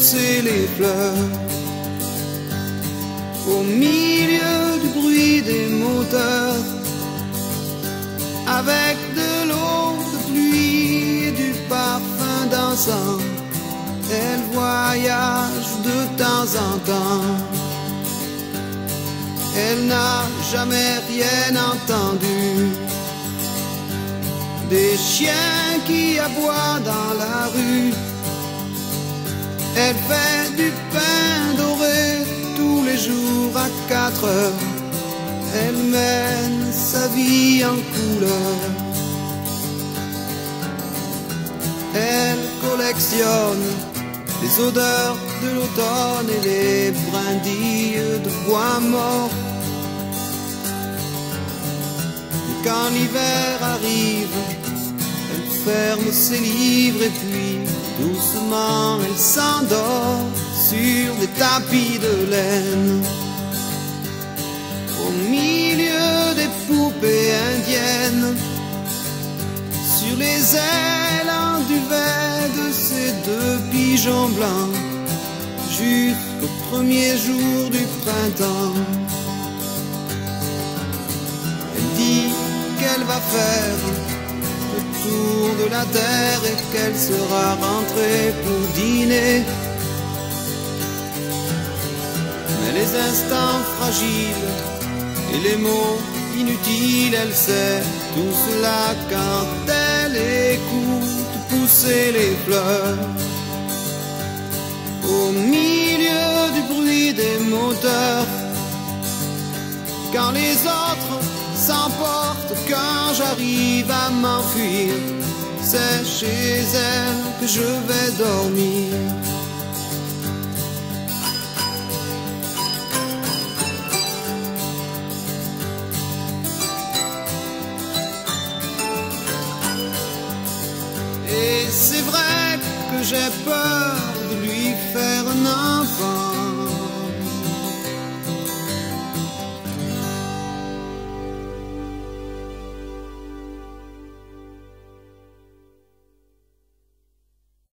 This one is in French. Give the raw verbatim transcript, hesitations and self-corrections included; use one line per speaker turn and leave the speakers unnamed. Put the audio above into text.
pousser les fleurs. Au milieu du bruit des moteurs, avec de l'eau de pluie et du parfum d'encens, elle voyage de temps en temps. Elle n'a jamais rien entendu des chiens qui aboient dans la rue. Elle fait du pain doré tous les jours à quatre heures. Elle mène sa vie en couleur. Elle collectionne les odeurs de l'automne et les brindilles de bois mort. Et quand l'hiver arrive, elle ferme ses livres et puis doucement elle s'endort sur des tapis de laine. Au milieu des poupées indiennes, sur les ailes en duvet de ces deux pigeons blancs, jusqu'au premier jour du printemps. Elle dit qu'elle va faire le tour de la terre et qu'elle sera rentrée pour dîner. Mais les instants fragiles et les mots inutiles, elle sait tout cela quand elle écoute pousser les fleurs. Au milieu du bruit des moteurs, quand les autres s'emportent, quand j'arrive à m'enfuir, c'est chez elle que je vais dormir. Et c'est vrai que j'ai peur